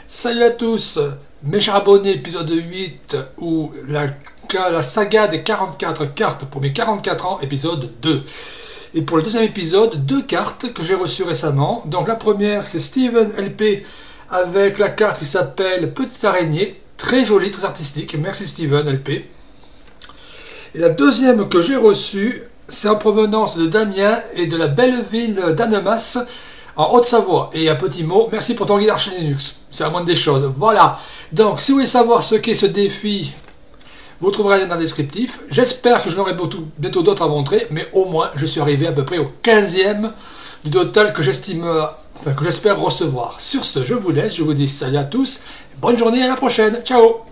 Salut à tous, mes chers abonnés, épisode 8, ou la saga des 44 cartes pour mes 44 ans, épisode 2. Et pour le deuxième épisode, deux cartes que j'ai reçues récemment. Donc la première, c'est Steven LP avec la carte qui s'appelle Petite Araignée, très jolie, très artistique. Merci Steven LP. Et la deuxième que j'ai reçue, c'est en provenance de Damien et de la belle ville d'Annemasse, en Haute-Savoie. Et un petit mot, merci pour ton guide Arch Linux. C'est la moindre des choses. Voilà. Donc, si vous voulez savoir ce qu'est ce défi, vous trouverez un lien dans le descriptif. J'espère que je n'aurai bientôt d'autres à montrer, mais au moins, je suis arrivé à peu près au 15e du total que j'espère recevoir. Sur ce, je vous laisse. Je vous dis salut à tous. Bonne journée, à la prochaine. Ciao.